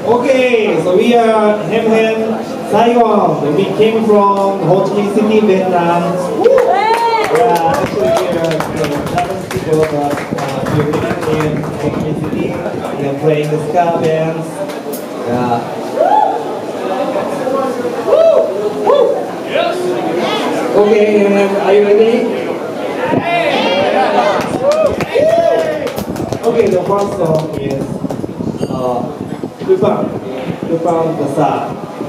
Okay, so we are Hem Saigon. We came from Ho Chi Minh City, Vietnam. Yeah, actually we are Japanese people, but we're living in Ho Chi Minh City. We are playing the ska bands. Yeah. Okay, and are you ready? Okay, the first song is Lupin, the Sa.